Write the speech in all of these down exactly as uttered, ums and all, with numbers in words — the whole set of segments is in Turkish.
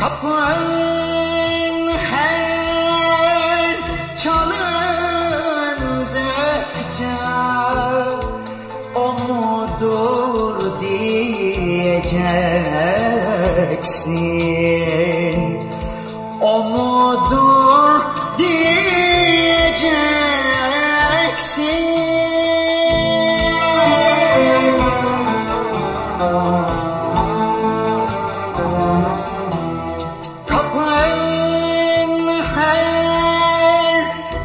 Kapın her çalındıkça o mudur diyeceksin, o mudur diyeceksin. Kapın her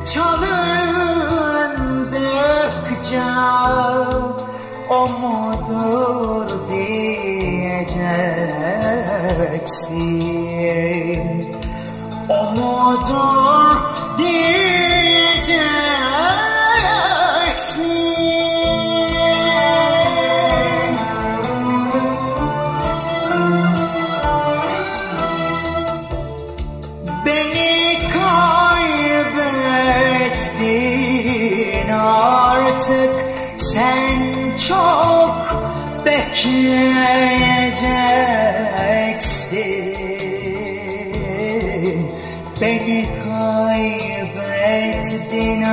çalındıkça o mudur diyeceksin, o mudur diyeceksin. Beni kaybettin artık, sen çok bekleyeceksin. Beni kaybettin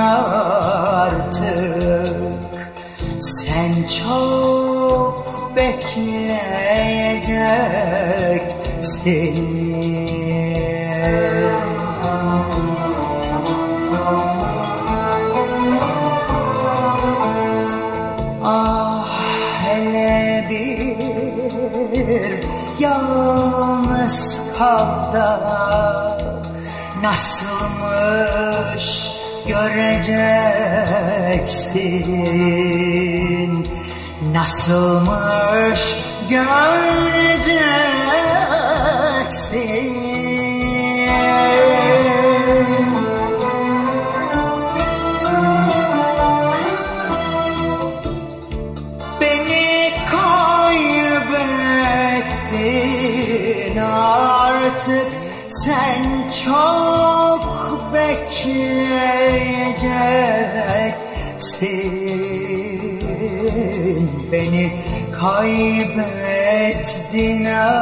artık, sen çok bekleyeceksin. Ah, hele bir yalnız kal da nasılmış göreceksin, nasılmış göreceksin. Beni kaybettin artık, sen çok bekleyeceksin. Beni kaybettin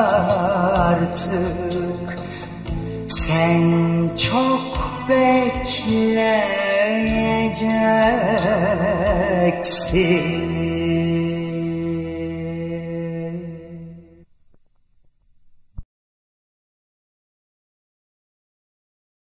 artık, sen çok bekleyeceksin.